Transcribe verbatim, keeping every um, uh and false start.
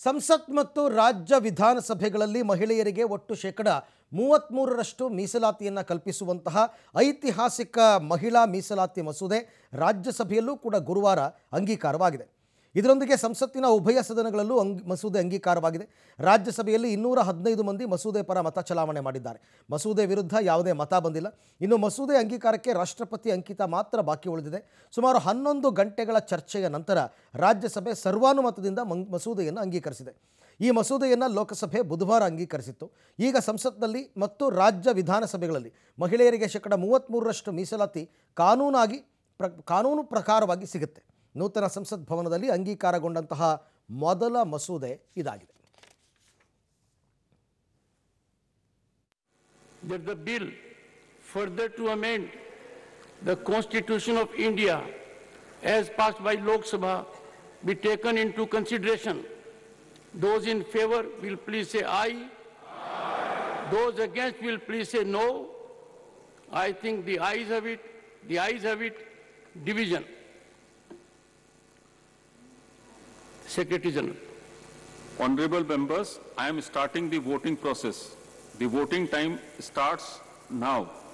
ಸಂಸತ್ ಮತ್ತು ರಾಜ್ಯ ವಿಧಾನಸಭೆಗಳಲ್ಲಿ ಮಹಿಳೆಯರಿಗೆ ಒಟ್ಟು ಶೇಕಡ ಮೂವತ್ತ್ಮೂರರಷ್ಟು ಮೀಸಲಾತಿಯನ್ನು ಕಲ್ಪಿಸುವಂತಹ ಐತಿಹಾಸಿಕ ಮಹಿಳಾ ಮೀಸಲಾತಿ ಮಸೂದೆ ರಾಜ್ಯಸಭೆಯಲ್ಲೂ ಕೂಡ ಗುರುವಾರ ಅಂಗೀಕಾರವಾಗಿದೆ. ಇದರೊಂದಿಗೆ ಸಂಸತ್ತಿನ ಉಭಯ ಸದನಗಳಲ್ಲೂ ಅಂಗ್ ಮಸೂದೆ ಅಂಗೀಕಾರವಾಗಿದೆ. ರಾಜ್ಯಸಭೆಯಲ್ಲಿ ಇನ್ನೂರ ಹದಿನೈದು ಮಂದಿ ಮಸೂದೆ ಪರ ಮತ ಚಲಾವಣೆ ಮಾಡಿದ್ದಾರೆ. ಮಸೂದೆ ವಿರುದ್ಧ ಯಾವುದೇ ಮತ ಬಂದಿಲ್ಲ. ಇನ್ನು ಮಸೂದೆ ಅಂಗೀಕಾರಕ್ಕೆ ರಾಷ್ಟ್ರಪತಿ ಅಂಕಿತ ಮಾತ್ರ ಬಾಕಿ ಉಳಿದಿದೆ. ಸುಮಾರು ಹನ್ನೊಂದು ಗಂಟೆಗಳ ಚರ್ಚೆಯ ನಂತರ ರಾಜ್ಯಸಭೆ ಸರ್ವಾನುಮತದಿಂದ ಮಸೂದೆಯನ್ನು ಅಂಗೀಕರಿಸಿದೆ. ಈ ಮಸೂದೆಯನ್ನು ಲೋಕಸಭೆ ಬುಧವಾರ ಅಂಗೀಕರಿಸಿತ್ತು. ಈಗ ಸಂಸತ್ನಲ್ಲಿ ಮತ್ತು ರಾಜ್ಯ ವಿಧಾನಸಭೆಗಳಲ್ಲಿ ಮಹಿಳೆಯರಿಗೆ ಶೇಕಡ ಮೂವತ್ತ್ಮೂರರಷ್ಟು ಮೀಸಲಾತಿ ಕಾನೂನಾಗಿ ಪ್ರ ಕಾನೂನು ಪ್ರಕಾರವಾಗಿ ಸಿಗುತ್ತೆ. ನೂತನ ಸಂಸತ್ ಭವನದಲ್ಲಿ ಅಂಗೀಕಾರಗೊಂಡಂತಹ ಮೊದಲ ಮಸೂದೆ ಇದಾಗಿದೆ. That the bill further to amend the Constitution of India as passed by Lok Sabha be taken into consideration. Those in favor will please say aye. Aye. Those against will please say no. I think the ayes have it. The ayes have it. Division. Secretary General. Honorable members, I am starting the voting process. The voting time starts now.